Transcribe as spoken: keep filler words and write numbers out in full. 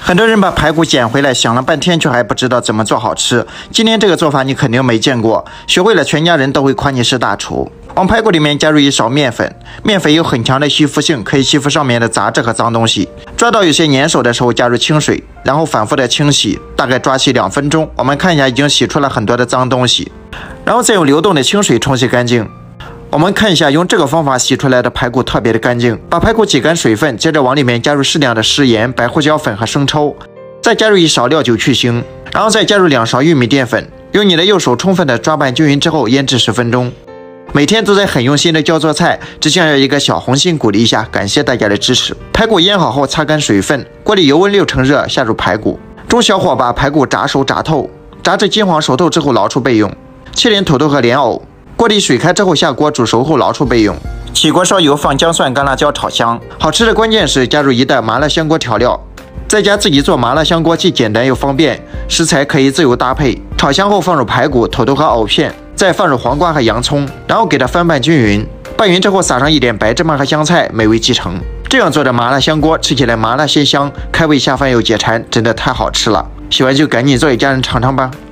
很多人把排骨捡回来，想了半天却还不知道怎么做好吃。今天这个做法你肯定没见过，学会了全家人都会夸你是大厨。往排骨里面加入一勺面粉，面粉有很强的吸附性，可以吸附上面的杂质和脏东西。抓到有些粘手的时候，加入清水，然后反复的清洗，大概抓洗两分钟。我们看一下，已经洗出了很多的脏东西，然后再用流动的清水冲洗干净。我们看一下，用这个方法洗出来的排骨特别的干净。把排骨挤干水分，接着往里面加入适量的食盐、白胡椒粉和生抽，再加入一勺料酒去腥，然后再加入两勺玉米淀粉，用你的右手充分的抓拌均匀之后腌制十分钟。每天都在很用心的教做菜，只想要一个小红心鼓励一下，感谢大家的支持。排骨腌好后擦干水分，锅里油温六成热，下入排骨，中小火把排骨炸熟炸透，炸至金黄熟透之后捞出备用。切点土豆和莲藕。锅里水开之后下锅煮熟后捞出备用。起锅烧油，放姜蒜、干辣椒炒香。好吃的关键是加入一袋麻辣香锅调料，在家自己做麻辣香锅既简单又方便，食材可以自由搭配。炒香后放入排骨、土豆和藕片，再放入黄瓜和洋葱，然后给它翻拌均匀。拌匀之后撒上一点白芝麻和香菜，美味继承。这样做的麻辣香锅吃起来麻辣鲜香，开胃下饭又解馋，真的太好吃了。喜欢就赶紧做，一家人尝尝吧。